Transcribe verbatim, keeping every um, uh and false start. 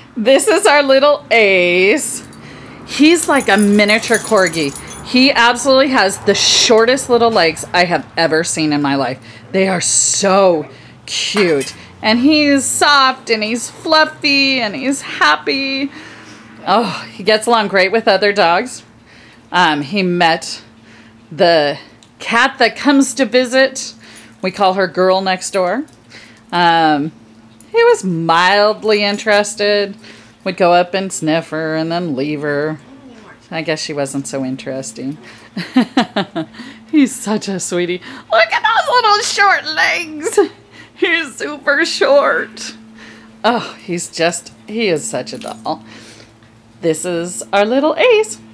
This is our little Ace. He's like a miniature corgi. He absolutely has the shortest little legs I have ever seen in my life. They are so cute. And he's soft and he's fluffy and he's happy. Oh, he gets along great with other dogs. Um, he met the cat that comes to visit. We call her Girl Next Door. Um, he was mildly interested. Would go up and sniff her and then leave her. I guess she wasn't so interesting. He's such a sweetie. Look at those little short legs. He's super short. Oh, he's just, he is such a doll. This is our little Ace.